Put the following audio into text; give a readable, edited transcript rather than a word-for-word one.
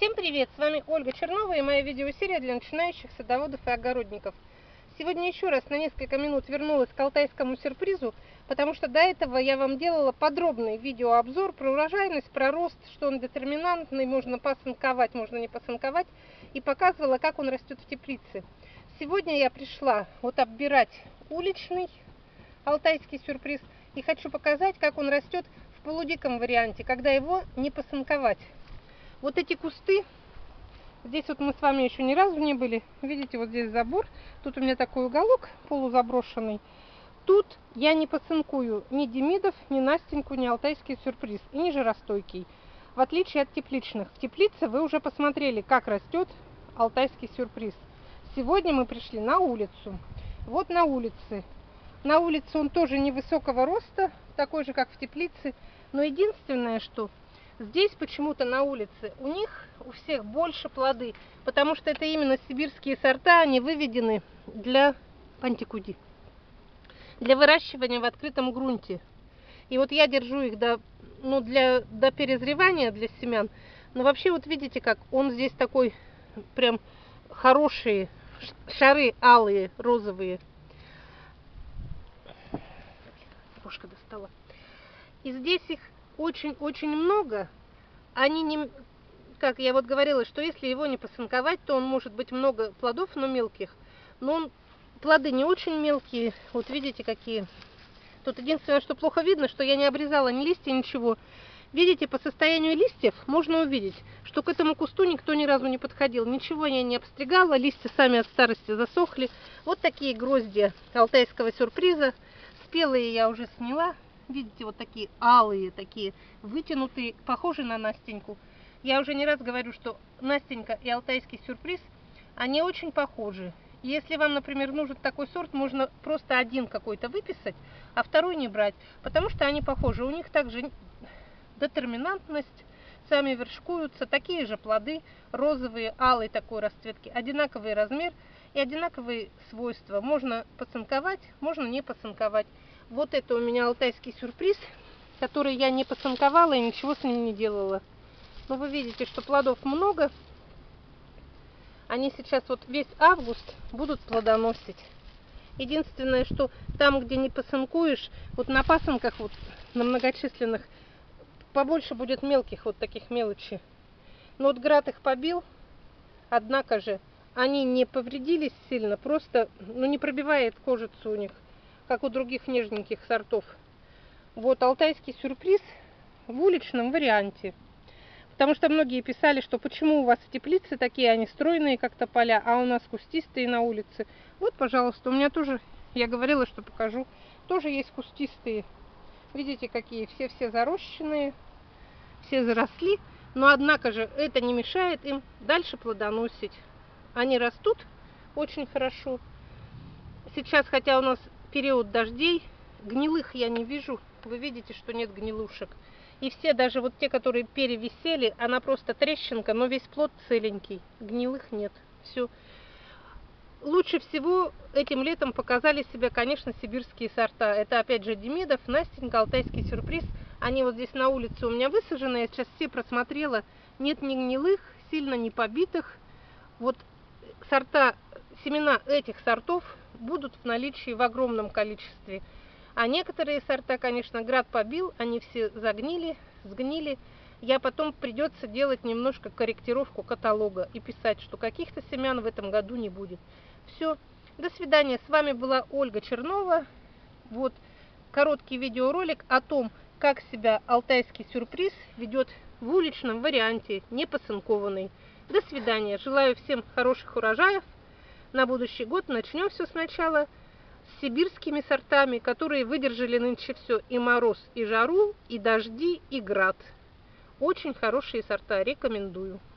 Всем привет! С вами Ольга Чернова и моя видеосерия для начинающих садоводов и огородников. Сегодня еще раз на несколько минут вернулась к алтайскому сюрпризу, потому что до этого я вам делала подробный видеообзор про урожайность, про рост, что он детерминантный, можно посынковать, можно не посынковать, и показывала, как он растет в теплице. Сегодня я пришла вот оббирать уличный алтайский сюрприз и хочу показать, как он растет в полудиком варианте, когда его не посынковать. Вот эти кусты, здесь вот мы с вами еще ни разу не были, видите, вот здесь забор, тут у меня такой уголок полузаброшенный. Тут я не посынкую ни Демидов, ни Настеньку, ни алтайский сюрприз, и ни жиростойкий, в отличие от тепличных. В теплице вы уже посмотрели, как растет алтайский сюрприз. Сегодня мы пришли на улицу. Вот на улице. На улице он тоже невысокого роста, такой же, как в теплице, но единственное, что здесь почему-то на улице у них у всех больше плоды, потому что это именно сибирские сорта, они выведены для пантикуди, для выращивания в открытом грунте. И вот я держу их до перезревания, для семян. Но вообще вот видите, как он здесь такой прям хорошие шары алые, розовые. Кошка достала. И здесь их очень-очень много. Они не... Как я вот говорила, что если его не посынковать, то он может быть много плодов, но мелких. Но плоды не очень мелкие. Вот видите, какие. Тут единственное, что плохо видно, что я не обрезала ни листья, ничего. Видите, по состоянию листьев можно увидеть, что к этому кусту никто ни разу не подходил. Ничего я не обстригала, листья сами от старости засохли. Вот такие гроздья алтайского сюрприза. Спелые я уже сняла. Видите, вот такие алые, такие вытянутые, похожи на Настеньку. Я уже не раз говорю, что Настенька и алтайский сюрприз, они очень похожи. И если вам, например, нужен такой сорт, можно просто один какой-то выписать, а второй не брать, потому что они похожи. У них также детерминантность, сами вершкуются, такие же плоды, розовые, алые такой расцветки, одинаковый размер и одинаковые свойства. Можно посынковать, можно не посынковать. Вот это у меня алтайский сюрприз, который я не посынковала и ничего с ним не делала. Но вы видите, что плодов много. Они сейчас вот весь август будут плодоносить. Единственное, что там, где не посынкуешь, вот на пасынках, вот на многочисленных, побольше будет мелких вот таких мелочей. Но вот град их побил, однако же они не повредились сильно, просто не пробивает кожицу у них, как у других нежненьких сортов. Вот алтайский сюрприз в уличном варианте. Потому что многие писали, что почему у вас в теплице такие, они стройные, как тополя, а у нас кустистые на улице. Вот, пожалуйста, у меня тоже, я говорила, что покажу, тоже есть кустистые. Видите, какие все зарощенные, все заросли. Но, однако же, это не мешает им дальше плодоносить. Они растут очень хорошо. Сейчас, хотя у нас период дождей, гнилых я не вижу. Вы видите, что нет гнилушек. И все, даже вот те, которые перевисели, она просто трещинка, но весь плод целенький. Гнилых нет. Все. Лучше всего этим летом показали себя, конечно, сибирские сорта. Это опять же Демидов, Настенька, алтайский сюрприз. Они вот здесь на улице у меня высажены. Я сейчас все просмотрела. Нет ни гнилых, сильно не побитых. Вот сорта, семена этих сортов будут в наличии в огромном количестве. А некоторые сорта, конечно, град побил, они все загнили, сгнили. Я потом придется делать немножко корректировку каталога и писать, что каких-то семян в этом году не будет. Все, до свидания. С вами была Ольга Чернова. Вот короткий видеоролик о том, как себя алтайский сюрприз ведет в уличном варианте, не посынкованный. До свидания. Желаю всем хороших урожаев. На будущий год начнем все сначала с сибирскими сортами, которые выдержали нынче все: и мороз, и жару, и дожди, и град. Очень хорошие сорта, рекомендую.